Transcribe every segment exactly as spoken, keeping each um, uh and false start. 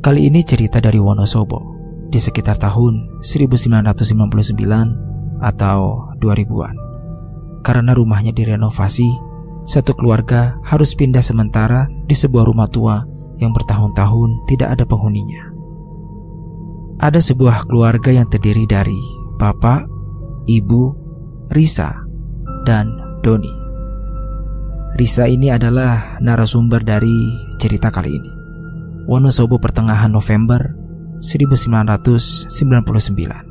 Kali ini cerita dari Wonosobo di sekitar tahun seribu sembilan ratus sembilan puluh sembilan atau dua ribuan. Karena rumahnya direnovasi, satu keluarga harus pindah sementara di sebuah rumah tua yang bertahun-tahun tidak ada penghuninya. Ada sebuah keluarga yang terdiri dari bapak, ibu, Risa, dan Doni. Risa ini adalah narasumber dari cerita kali ini. Wonosobo pertengahan November seribu sembilan ratus sembilan puluh sembilan.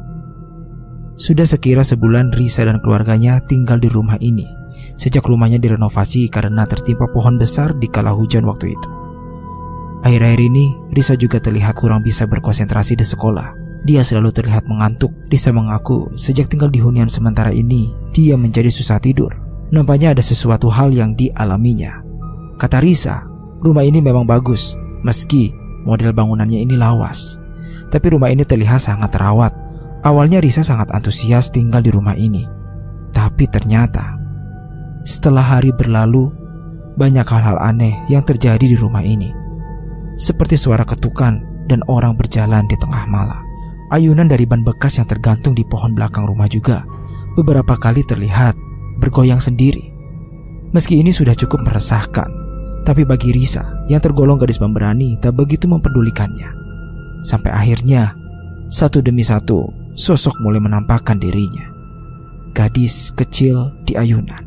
Sudah sekira sebulan Risa dan keluarganya tinggal di rumah ini sejak rumahnya direnovasi karena tertimpa pohon besar di kala hujan waktu itu. Akhir-akhir ini Risa juga terlihat kurang bisa berkonsentrasi di sekolah. Dia selalu terlihat mengantuk. Risa mengaku sejak tinggal di hunian sementara ini dia menjadi susah tidur. Nampaknya ada sesuatu hal yang dialaminya. Kata Risa, rumah ini memang bagus meski model bangunannya ini lawas. Tapi rumah ini terlihat sangat terawat. Awalnya Risa sangat antusias tinggal di rumah ini. Tapi ternyata setelah hari berlalu, banyak hal-hal aneh yang terjadi di rumah ini. Seperti suara ketukan dan orang berjalan di tengah malam. Ayunan dari ban bekas yang tergantung di pohon belakang rumah juga beberapa kali terlihat bergoyang sendiri. Meski ini sudah cukup meresahkan, tapi bagi Risa yang tergolong gadis pemberani tak begitu memperdulikannya. Sampai akhirnya satu demi satu sosok mulai menampakkan dirinya. Gadis kecil di ayunan.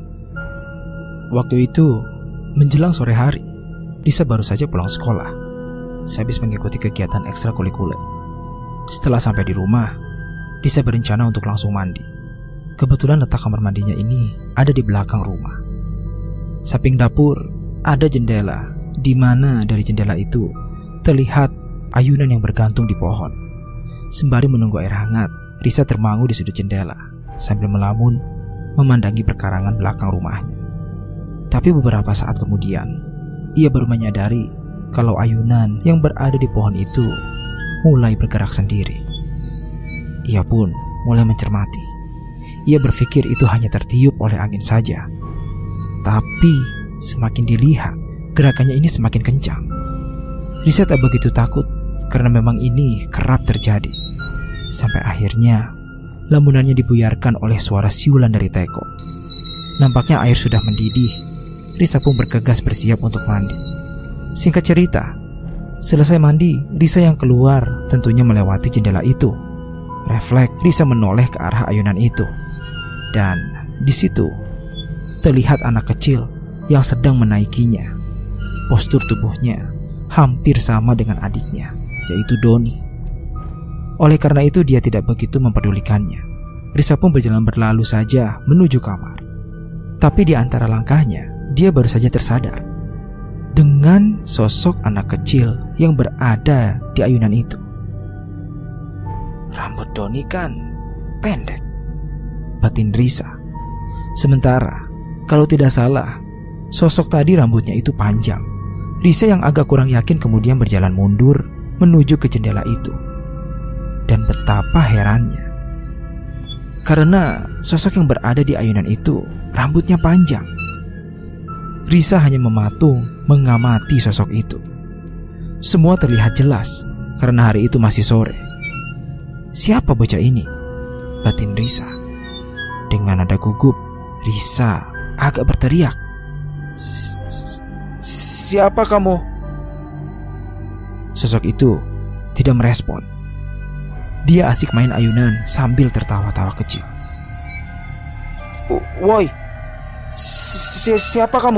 Waktu itu menjelang sore hari, Risa baru saja pulang sekolah sehabis mengikuti kegiatan ekstrakurikuler. Setelah sampai di rumah, Risa berencana untuk langsung mandi. Kebetulan letak kamar mandinya ini ada di belakang rumah. Samping dapur ada jendela, di mana dari jendela itu terlihat ayunan yang bergantung di pohon. Sembari menunggu air hangat, Risa termangu di sudut jendela sambil melamun memandangi perkarangan belakang rumahnya. Tapi beberapa saat kemudian, ia baru menyadari kalau ayunan yang berada di pohon itu mulai bergerak sendiri. Ia pun mulai mencermati. Ia berpikir itu hanya tertiup oleh angin saja. Tapi semakin dilihat, gerakannya ini semakin kencang. Risa tak begitu takut karena memang ini kerap terjadi. Sampai akhirnya lamunannya dibuyarkan oleh suara siulan dari teko. Nampaknya air sudah mendidih. Risa pun bergegas bersiap untuk mandi. Singkat cerita, selesai mandi, Risa yang keluar tentunya melewati jendela itu. Refleks, Risa menoleh ke arah ayunan itu. Dan di situ terlihat anak kecil yang sedang menaikinya. Postur tubuhnya hampir sama dengan adiknya, yaitu Doni. Oleh karena itu dia tidak begitu memperdulikannya. Risa pun berjalan berlalu saja menuju kamar. Tapi di antara langkahnya, dia baru saja tersadar dengan sosok anak kecil yang berada di ayunan itu. Rambut Doni kan pendek, batin Risa. Sementara kalau tidak salah, sosok tadi rambutnya itu panjang. Risa yang agak kurang yakin kemudian berjalan mundur menuju ke jendela itu. Dan betapa herannya, karena sosok yang berada di ayunan itu rambutnya panjang. Risa hanya mematung mengamati sosok itu. Semua terlihat jelas karena hari itu masih sore. Siapa bocah ini? Batin Risa. Dengan nada gugup, Risa agak berteriak. Siapa kamu? Sosok itu tidak merespon. Dia asik main ayunan sambil tertawa-tawa kecil. Woi, si siapa kamu?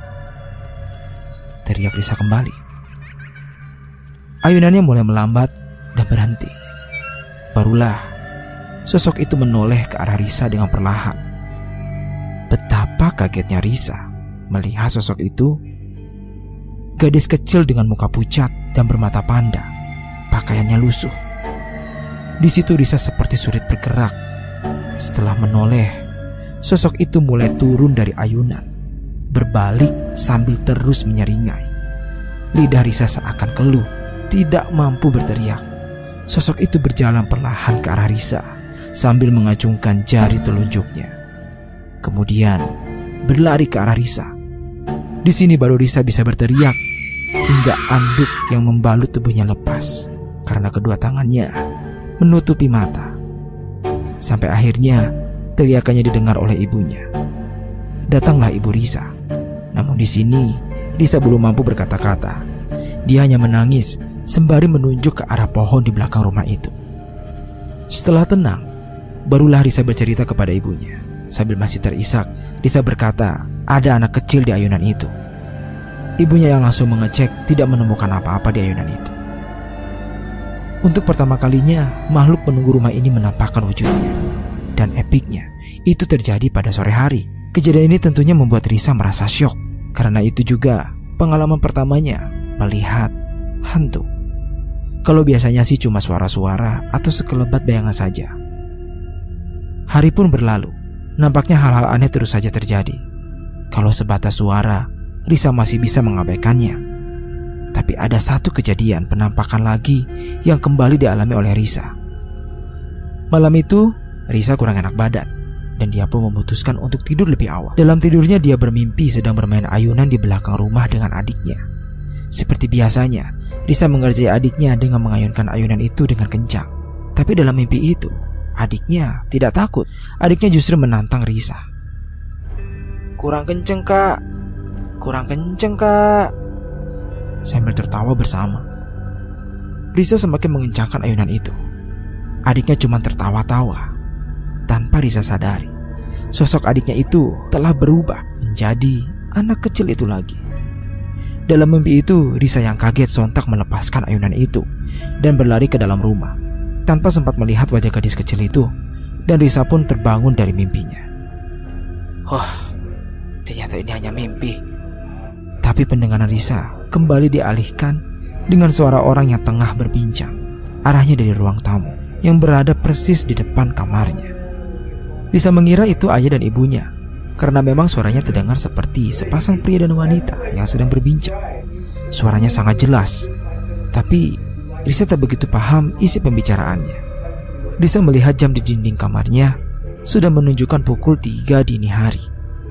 Teriak Risa kembali. Ayunannya mulai melambat dan berhenti. Barulah sosok itu menoleh ke arah Risa dengan perlahan. Betapa kagetnya Risa melihat sosok itu. Gadis kecil dengan muka pucat dan bermata panda. Pakaiannya lusuh. Di situ Risa seperti sulit bergerak. Setelah menoleh, sosok itu mulai turun dari ayunan, berbalik sambil terus menyeringai. Lidah Risa seakan keluh, tidak mampu berteriak. Sosok itu berjalan perlahan ke arah Risa sambil mengacungkan jari telunjuknya. Kemudian berlari ke arah Risa. Di sini baru Risa bisa berteriak hingga anduk yang membalut tubuhnya lepas karena kedua tangannya menutupi mata. Sampai akhirnya teriakannya didengar oleh ibunya. Datanglah ibu Risa. Namun di sini Risa belum mampu berkata-kata. Dia hanya menangis sembari menunjuk ke arah pohon di belakang rumah itu. Setelah tenang, barulah Risa bercerita kepada ibunya. Sambil masih terisak, Risa berkata ada anak kecil di ayunan itu. Ibunya yang langsung mengecek tidak menemukan apa-apa di ayunan itu. Untuk pertama kalinya, makhluk penunggu rumah ini menampakkan wujudnya. Dan epiknya, itu terjadi pada sore hari. Kejadian ini tentunya membuat Risa merasa syok. Karena itu juga pengalaman pertamanya melihat hantu. Kalau biasanya sih cuma suara-suara atau sekelebat bayangan saja. Hari pun berlalu. Nampaknya hal-hal aneh terus saja terjadi. Kalau sebatas suara, Risa masih bisa mengabaikannya. Tapi ada satu kejadian penampakan lagi yang kembali dialami oleh Risa. Malam itu, Risa kurang enak badan dan dia pun memutuskan untuk tidur lebih awal. Dalam tidurnya dia bermimpi sedang bermain ayunan di belakang rumah dengan adiknya. Seperti biasanya, Risa mengerjai adiknya dengan mengayunkan ayunan itu dengan kencang. Tapi dalam mimpi itu, adiknya tidak takut. Adiknya justru menantang Risa. "Kurang kenceng kak, kurang kenceng kak," sambil tertawa bersama. Risa semakin mengencangkan ayunan itu. Adiknya cuma tertawa-tawa. Tanpa Risa sadari, sosok adiknya itu telah berubah menjadi anak kecil itu lagi. Dalam mimpi itu, Risa yang kaget sontak melepaskan ayunan itu dan berlari ke dalam rumah tanpa sempat melihat wajah gadis kecil itu. Dan Risa pun terbangun dari mimpinya. "Oh, ternyata ini hanya mimpi." Tapi pendengaran Risa kembali dialihkan dengan suara orang yang tengah berbincang. Arahnya dari ruang tamu yang berada persis di depan kamarnya. Risa mengira itu ayah dan ibunya, karena memang suaranya terdengar seperti sepasang pria dan wanita yang sedang berbincang. Suaranya sangat jelas, tapi Risa tak begitu paham isi pembicaraannya. Risa melihat jam di dinding kamarnya sudah menunjukkan pukul tiga dini hari.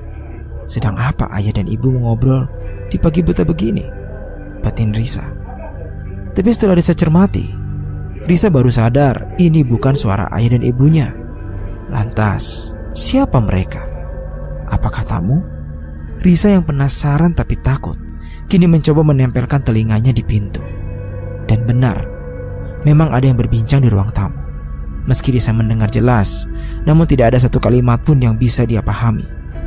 Sedang apa ayah dan ibu mengobrol di pagi buta begini? Batin Risa. Tapi setelah Risa cermati, Risa baru sadar ini bukan suara ayah dan ibunya. Lantas, siapa mereka? Apakah tamu? Risa yang penasaran tapi takut kini mencoba menempelkan telinganya di pintu. Dan benar, memang ada yang berbincang di ruang tamu. Meski Risa mendengar jelas, namun tidak ada satu kalimat pun yang bisa dia pahami.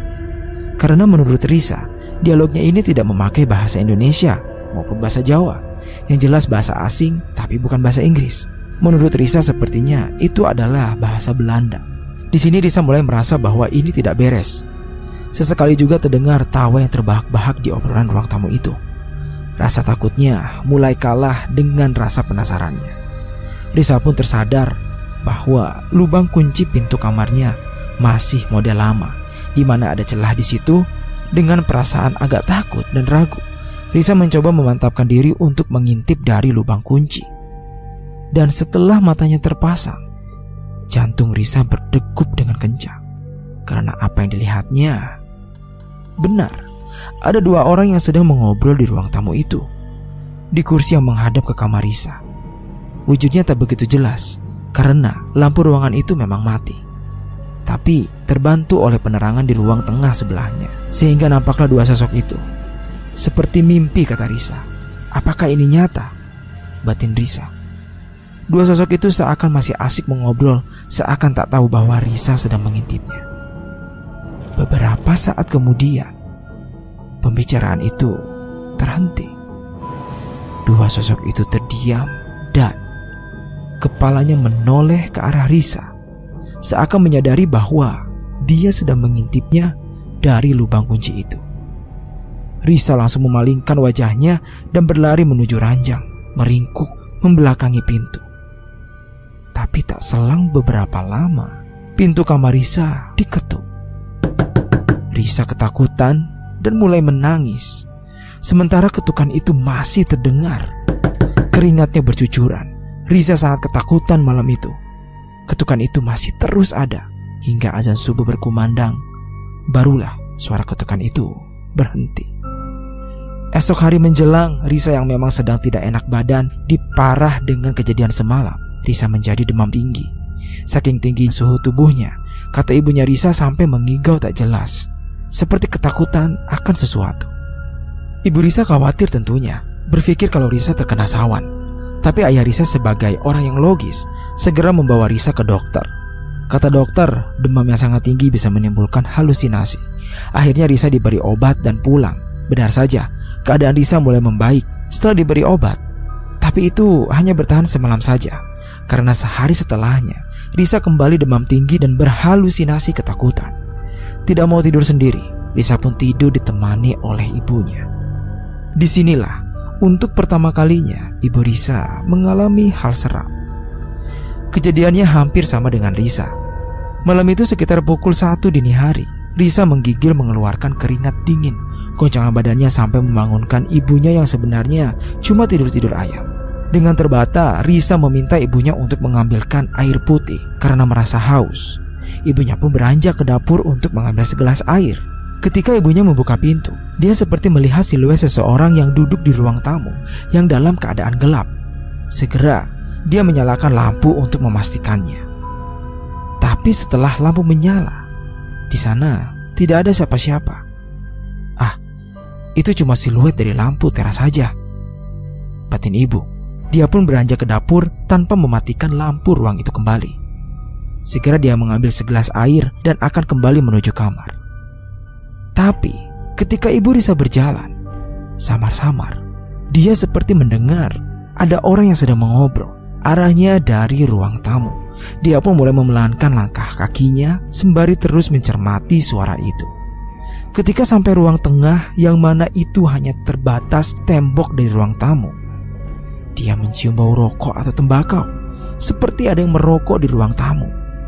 Karena menurut Risa, dialognya ini tidak memakai bahasa Indonesia maupun bahasa Jawa, yang jelas bahasa asing tapi bukan bahasa Inggris. Menurut Risa sepertinya itu adalah bahasa Belanda. Di sini Risa mulai merasa bahwa ini tidak beres. Sesekali juga terdengar tawa yang terbahak-bahak di obrolan ruang tamu itu. Rasa takutnya mulai kalah dengan rasa penasarannya. Risa pun tersadar bahwa lubang kunci pintu kamarnya masih model lama, di mana ada celah di situ. Dengan perasaan agak takut dan ragu, Risa mencoba memantapkan diri untuk mengintip dari lubang kunci. Dan setelah matanya terpasang, jantung Risa berdegup dengan kencang. Karena apa yang dilihatnya benar. Ada dua orang yang sedang mengobrol di ruang tamu itu, di kursi yang menghadap ke kamar Risa. Wujudnya tak begitu jelas karena lampu ruangan itu memang mati, tapi terbantu oleh penerangan di ruang tengah sebelahnya, sehingga nampaklah dua sosok itu. Seperti mimpi, kata Risa. Apakah ini nyata? Batin Risa. Dua sosok itu seakan masih asik mengobrol, seakan tak tahu bahwa Risa sedang mengintipnya. Beberapa saat kemudian, pembicaraan itu terhenti. Dua sosok itu terdiam dan kepalanya menoleh ke arah Risa, seakan menyadari bahwa dia sedang mengintipnya dari lubang kunci itu. Risa langsung memalingkan wajahnya dan berlari menuju ranjang, meringkuk membelakangi pintu. Tapi tak selang beberapa lama, pintu kamar Risa diketuk. Risa ketakutan dan mulai menangis. Sementara ketukan itu masih terdengar. Keringatnya bercucuran. Risa sangat ketakutan malam itu. Ketukan itu masih terus ada hingga azan subuh berkumandang. Barulah suara ketukan itu berhenti. Esok hari menjelang, Risa yang memang sedang tidak enak badan diparah dengan kejadian semalam. Risa menjadi demam tinggi. Saking tinggi suhu tubuhnya, kata ibunya Risa sampai mengigau tak jelas, seperti ketakutan akan sesuatu. Ibu Risa khawatir tentunya, berpikir kalau Risa terkena sawan. Tapi ayah Risa sebagai orang yang logis segera membawa Risa ke dokter. Kata dokter, demam yang sangat tinggi bisa menimbulkan halusinasi. Akhirnya Risa diberi obat dan pulang. Benar saja, keadaan Risa mulai membaik setelah diberi obat. Tapi itu hanya bertahan semalam saja, karena sehari setelahnya Risa kembali demam tinggi dan berhalusinasi ketakutan. Tidak mau tidur sendiri, Risa pun tidur ditemani oleh ibunya. Disinilah untuk pertama kalinya ibu Risa mengalami hal seram. Kejadiannya hampir sama dengan Risa. Malam itu sekitar pukul satu dini hari, Risa menggigil mengeluarkan keringat dingin. Goncangan badannya sampai membangunkan ibunya yang sebenarnya cuma tidur-tidur ayam. Dengan terbata, Risa meminta ibunya untuk mengambilkan air putih karena merasa haus. Ibunya pun beranjak ke dapur untuk mengambil segelas air. Ketika ibunya membuka pintu, dia seperti melihat siluet seseorang yang duduk di ruang tamu yang dalam keadaan gelap. Segera, dia menyalakan lampu untuk memastikannya. Tapi setelah lampu menyala, di sana tidak ada siapa-siapa. Ah, itu cuma siluet dari lampu teras saja, batin ibu. Dia pun beranjak ke dapur tanpa mematikan lampu ruang itu kembali. Segera dia mengambil segelas air dan akan kembali menuju kamar. Tapi ketika ibu Risa berjalan, samar-samar dia seperti mendengar ada orang yang sedang mengobrol. Arahnya dari ruang tamu. Dia pun mulai memelankan langkah kakinya sembari terus mencermati suara itu. Ketika sampai ruang tengah yang mana itu hanya terbatas tembok dari ruang tamu, dia mencium bau rokok atau tembakau, seperti ada yang merokok di ruang tamu.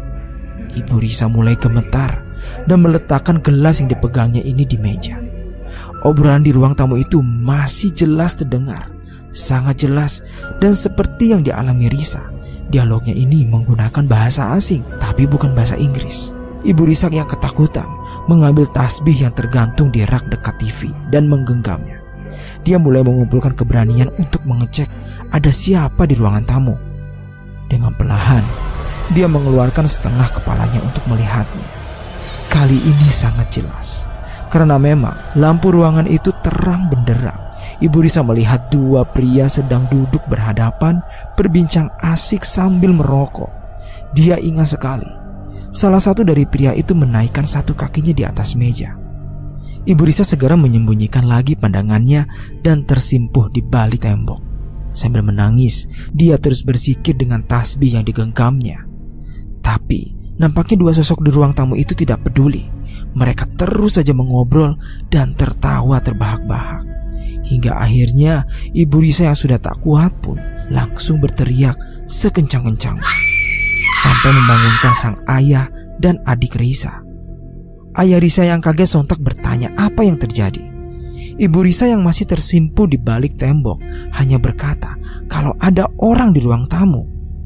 Ibu Risa mulai gemetar dan meletakkan gelas yang dipegangnya ini di meja. Obrolan di ruang tamu itu masih jelas terdengar, sangat jelas, dan seperti yang dialami Risa, dialognya ini menggunakan bahasa asing, tapi bukan bahasa Inggris. Ibu Risa yang ketakutan mengambil tasbih yang tergantung di rak dekat T V dan menggenggamnya. Dia mulai mengumpulkan keberanian untuk mengecek ada siapa di ruangan tamu. Dengan perlahan, dia mengeluarkan setengah kepalanya untuk melihatnya. Kali ini sangat jelas, karena memang lampu ruangan itu terang benderang. Ibu Risa melihat dua pria sedang duduk berhadapan, berbincang asik sambil merokok. Dia ingat sekali, salah satu dari pria itu menaikkan satu kakinya di atas meja. Ibu Risa segera menyembunyikan lagi pandangannya dan tersimpuh di balik tembok. Sambil menangis, dia terus bersikir dengan tasbih yang digenggamnya. Tapi nampaknya dua sosok di ruang tamu itu tidak peduli. Mereka terus saja mengobrol dan tertawa terbahak-bahak. Hingga akhirnya ibu Risa yang sudah tak kuat pun langsung berteriak sekencang-kencang sampai membangunkan sang ayah dan adik Risa. Ayah Risa yang kaget sontak bertanya apa yang terjadi. Ibu Risa yang masih tersimpuh di balik tembok hanya berkata kalau ada orang di ruang tamu.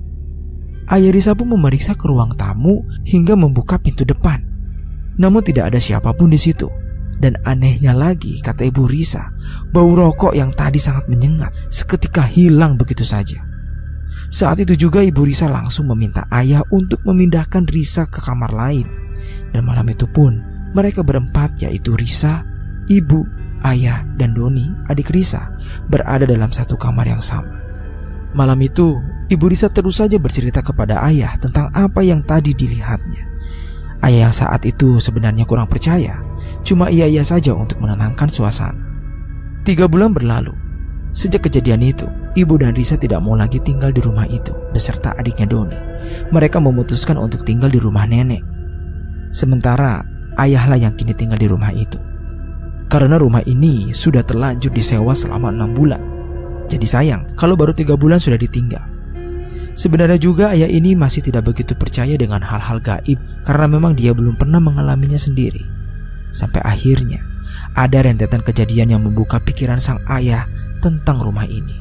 Ayah Risa pun memeriksa ke ruang tamu hingga membuka pintu depan. Namun tidak ada siapapun di situ. Dan anehnya lagi, kata ibu Risa, bau rokok yang tadi sangat menyengat seketika hilang begitu saja. Saat itu juga ibu Risa langsung meminta ayah untuk memindahkan Risa ke kamar lain. Dan malam itu pun mereka berempat, yaitu Risa, ibu, ayah, dan Doni, adik Risa, berada dalam satu kamar yang sama. Malam itu ibu Risa terus saja bercerita kepada ayah tentang apa yang tadi dilihatnya. Ayah yang saat itu sebenarnya kurang percaya, cuma iya-iya saja untuk menenangkan suasana. Tiga bulan berlalu. Sejak kejadian itu, ibu dan Risa tidak mau lagi tinggal di rumah itu beserta adiknya Doni. Mereka memutuskan untuk tinggal di rumah nenek. Sementara ayahlah yang kini tinggal di rumah itu. Karena rumah ini sudah terlanjur disewa selama enam bulan. Jadi sayang kalau baru tiga bulan sudah ditinggal. Sebenarnya juga ayah ini masih tidak begitu percaya dengan hal-hal gaib karena memang dia belum pernah mengalaminya sendiri. Sampai akhirnya ada rentetan kejadian yang membuka pikiran sang ayah tentang rumah ini.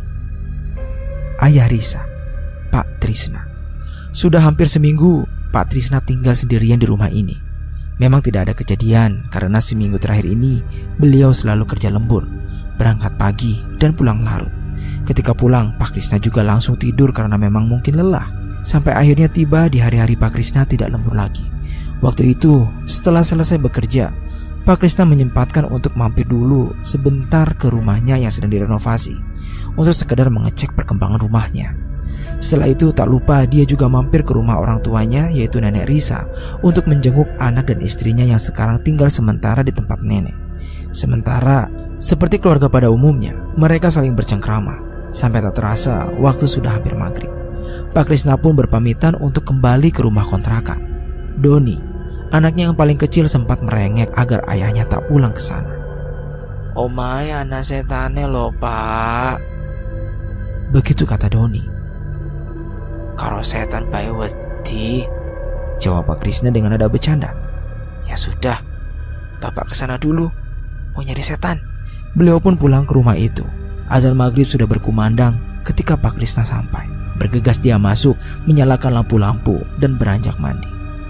Ayah Risa, Pak Trisna. Sudah hampir seminggu Pak Trisna tinggal sendirian di rumah ini. Memang tidak ada kejadian karena seminggu terakhir ini beliau selalu kerja lembur. berangkat pagi dan pulang larut. Ketika pulang, Pak Krisna juga langsung tidur karena memang mungkin lelah. Sampai akhirnya tiba di hari-hari Pak Krisna tidak lembur lagi. Waktu itu, setelah selesai bekerja, Pak Krisna menyempatkan untuk mampir dulu sebentar ke rumahnya yang sedang direnovasi untuk sekedar mengecek perkembangan rumahnya. Setelah itu tak lupa dia juga mampir ke rumah orang tuanya, yaitu Nenek Risa, untuk menjenguk anak dan istrinya yang sekarang tinggal sementara di tempat nenek. Sementara, seperti keluarga pada umumnya, mereka saling bercengkrama. Sampai tak terasa, waktu sudah hampir maghrib. Pak Krisna pun berpamitan untuk kembali ke rumah kontrakan. Doni, anaknya yang paling kecil, sempat merengek agar ayahnya tak pulang ke sana. "Omae anak setane loh, Pak," begitu kata Doni. "Karo setan bae wedi," jawab Pak Krisna dengan nada bercanda. "Ya sudah, Bapak kesana dulu, mau nyari setan." Beliau pun pulang ke rumah itu. Azan maghrib sudah berkumandang ketika Pak Krisna sampai. Bergegas dia masuk, menyalakan lampu-lampu dan beranjak mandi.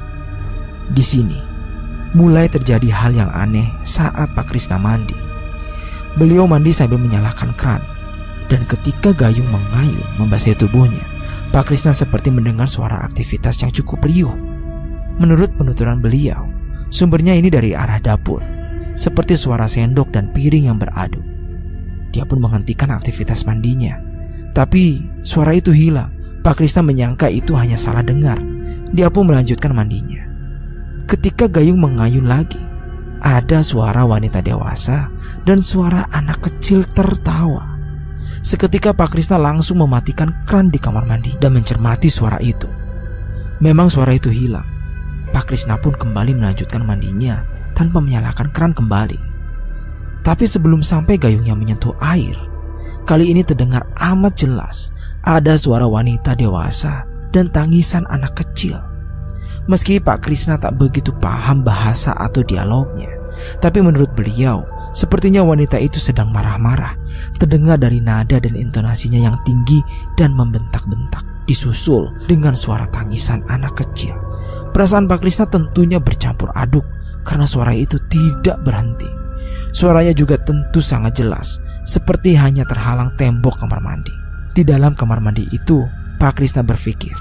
Di sini mulai terjadi hal yang aneh saat Pak Krisna mandi. Beliau mandi sambil menyalakan keran, dan ketika gayung mengayun membasahi tubuhnya, Pak Krisna seperti mendengar suara aktivitas yang cukup riuh. Menurut penuturan beliau, sumbernya ini dari arah dapur, seperti suara sendok dan piring yang beradu. Dia pun menghentikan aktivitas mandinya, tapi suara itu hilang. Pak Krisna menyangka itu hanya salah dengar. Dia pun melanjutkan mandinya. Ketika gayung mengayun lagi, ada suara wanita dewasa dan suara anak kecil tertawa. Seketika Pak Krisna langsung mematikan kran di kamar mandi dan mencermati suara itu. Memang suara itu hilang. Pak Krisna pun kembali melanjutkan mandinya tanpa menyalakan kran kembali. Tapi sebelum sampai gayungnya menyentuh air, kali ini terdengar amat jelas ada suara wanita dewasa dan tangisan anak kecil. Meski Pak Krisna tak begitu paham bahasa atau dialognya, tapi menurut beliau, sepertinya wanita itu sedang marah-marah, terdengar dari nada dan intonasinya yang tinggi dan membentak-bentak, disusul dengan suara tangisan anak kecil. Perasaan Pak Krisna tentunya bercampur aduk karena suara itu tidak berhenti. Suaranya juga tentu sangat jelas, seperti hanya terhalang tembok kamar mandi. Di dalam kamar mandi itu, Pak Krisna berpikir,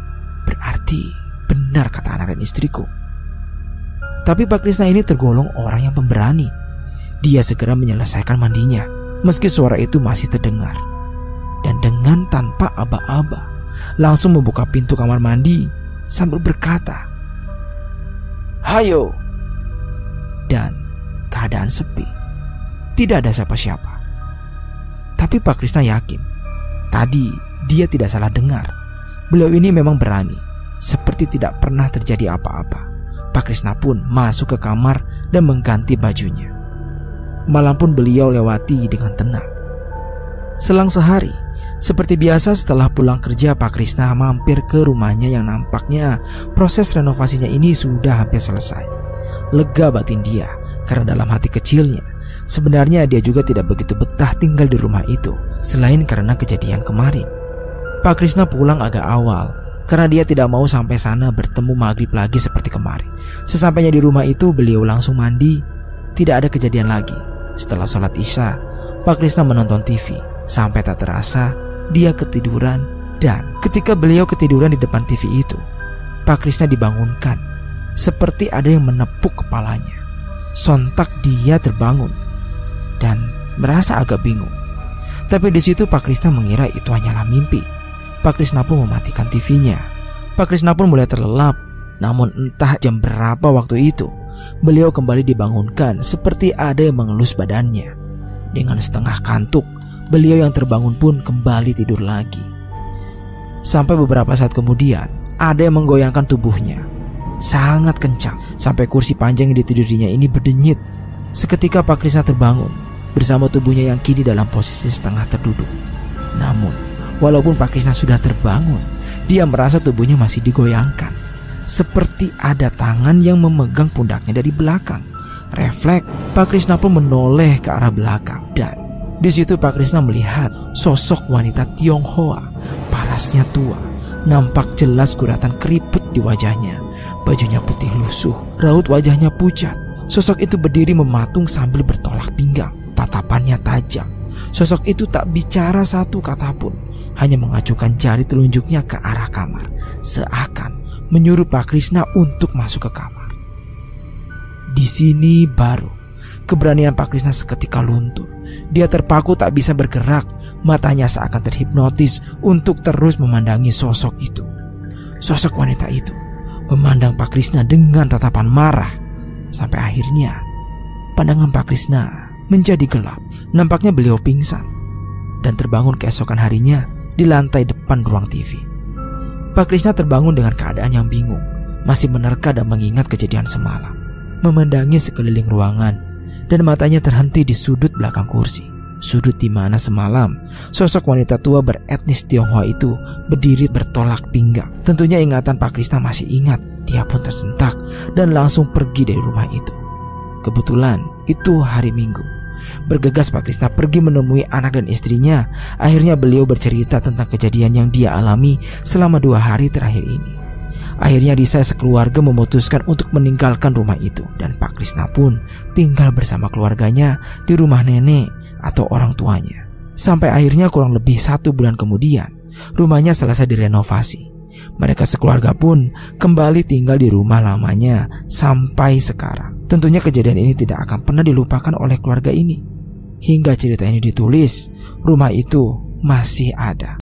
berarti benar kata anak dan istriku. Tapi Pak Krisna ini tergolong orang yang pemberani. Dia segera menyelesaikan mandinya, meski suara itu masih terdengar. Dan dengan tanpa aba-aba, langsung membuka pintu kamar mandi sambil berkata, "Hayo!" Dan keadaan sepi, tidak ada siapa-siapa. Tapi Pak Krisna yakin, tadi dia tidak salah dengar. Beliau ini memang berani, seperti tidak pernah terjadi apa-apa. Pak Krisna pun masuk ke kamar dan mengganti bajunya. Malam pun beliau lewati dengan tenang. Selang sehari, seperti biasa setelah pulang kerja, Pak Krisna mampir ke rumahnya yang nampaknya proses renovasinya ini sudah hampir selesai. Lega batin dia, karena dalam hati kecilnya, sebenarnya dia juga tidak begitu betah tinggal di rumah itu, selain karena kejadian kemarin. Pak Krisna pulang agak awal, karena dia tidak mau sampai sana bertemu maghrib lagi seperti kemarin. Sesampainya di rumah itu, beliau langsung mandi. Tidak ada kejadian lagi. Setelah sholat isya, Pak Krisna menonton T V. Sampai tak terasa, dia ketiduran. Dan ketika beliau ketiduran di depan T V itu, Pak Krisna dibangunkan, seperti ada yang menepuk kepalanya. Sontak dia terbangun dan merasa agak bingung. Tapi di situ Pak Krisna mengira itu hanyalah mimpi. Pak Krisna pun mematikan T V-nya. Pak Krisna pun mulai terlelap. Namun entah jam berapa waktu itu, beliau kembali dibangunkan seperti ada yang mengelus badannya. Dengan setengah kantuk, beliau yang terbangun pun kembali tidur lagi. Sampai beberapa saat kemudian, ada yang menggoyangkan tubuhnya sangat kencang, sampai kursi panjang yang ditidurinya ini berdenyit. Seketika Pak Krisna terbangun bersama tubuhnya yang kini dalam posisi setengah terduduk. Namun walaupun Pak Krisna sudah terbangun, dia merasa tubuhnya masih digoyangkan, seperti ada tangan yang memegang pundaknya dari belakang. Refleks, Pak Krisna pun menoleh ke arah belakang, dan di situ Pak Krisna melihat sosok wanita Tionghoa. Parasnya tua, nampak jelas guratan keriput di wajahnya. Bajunya putih lusuh, raut wajahnya pucat. Sosok itu berdiri mematung sambil bertolak pinggang. Tatapannya tajam. Sosok itu tak bicara satu kata pun, hanya mengacukan jari telunjuknya ke arah kamar, seakan menyuruh Pak Krishna untuk masuk ke kamar. Di sini baru keberanian Pak Krishna seketika luntur. Dia terpaku tak bisa bergerak, matanya seakan terhipnotis untuk terus memandangi sosok itu. Sosok wanita itu memandang Pak Krishna dengan tatapan marah, sampai akhirnya pandangan Pak Krishna menjadi gelap. Nampaknya beliau pingsan dan terbangun keesokan harinya di lantai depan ruang T V. Pak Krishna terbangun dengan keadaan yang bingung, masih menerka dan mengingat kejadian semalam. Memandangi sekeliling ruangan dan matanya terhenti di sudut belakang kursi. Sudut di mana semalam sosok wanita tua beretnis Tionghoa itu berdiri bertolak pinggang. Tentunya ingatan Pak Krishna masih ingat. Dia pun tersentak dan langsung pergi dari rumah itu. Kebetulan itu hari Minggu. Bergegas Pak Krishna pergi menemui anak dan istrinya. Akhirnya beliau bercerita tentang kejadian yang dia alami selama dua hari terakhir ini. Akhirnya Risa sekeluarga memutuskan untuk meninggalkan rumah itu, dan Pak Krishna pun tinggal bersama keluarganya di rumah nenek atau orang tuanya. Sampai akhirnya kurang lebih satu bulan kemudian rumahnya selesai direnovasi. Mereka sekeluarga pun kembali tinggal di rumah lamanya sampai sekarang. Tentunya kejadian ini tidak akan pernah dilupakan oleh keluarga ini. Hingga cerita ini ditulis, rumah itu masih ada.